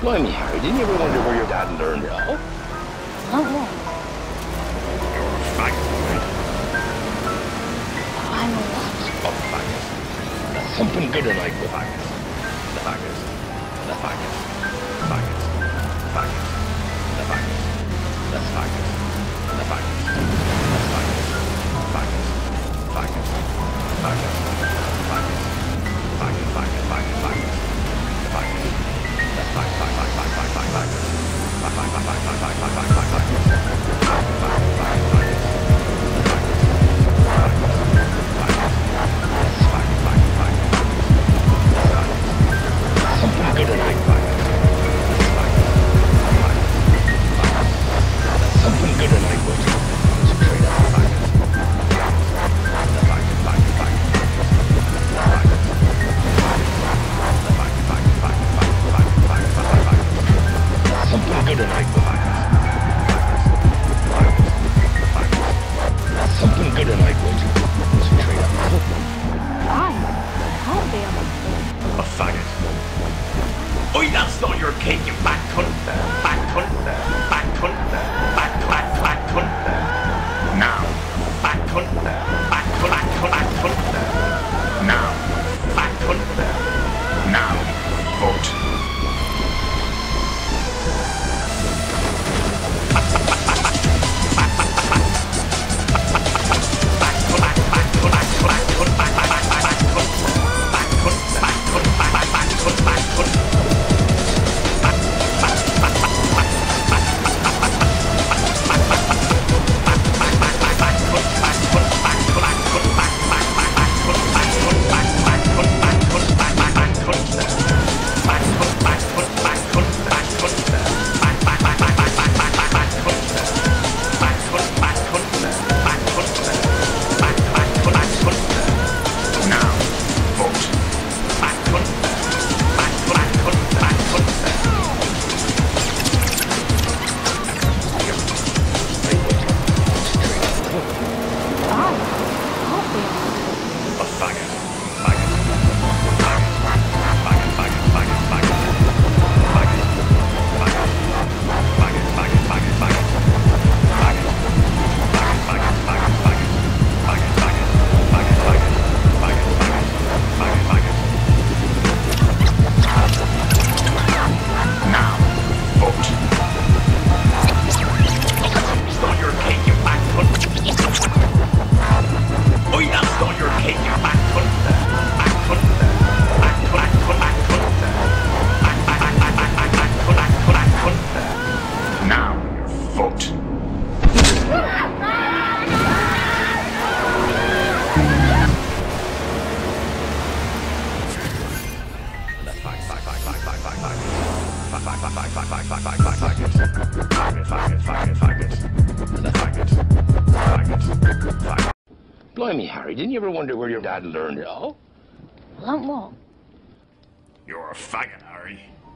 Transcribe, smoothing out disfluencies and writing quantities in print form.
Blimey, Harry, didn't you ever wonder where your dad learned it all? Not long. You're a faggot, right? I'm a what? A faggot. That's something good tonight, the faggot. The faggot. The faggot. The faggot. Faggot. The faggot. The faggot. The faggot. The faggot. Faggot. Faggot. Faggot. Faggot. Faggot. Faggot. Faggot. Faggot. The faggot. The faggot. Faggot. Faggot. Faggot. Something good tonight. Something good tonight, boys. Concentrate on the faggot. Something good tonight, boys. Something good tonight, boys. Concentrate on the Fine. I'll be on the floor. A faggot. Oi, that's not your cake, you back cunt. Back cunt. Back cunt. Back cunt. Now. Back cunt. Back cunt. Back cunt. Now. Back cunt. Now. Vote. Blimey, Harry, didn't you ever wonder where your dad learned it all? Not long. You're a faggot, Harry.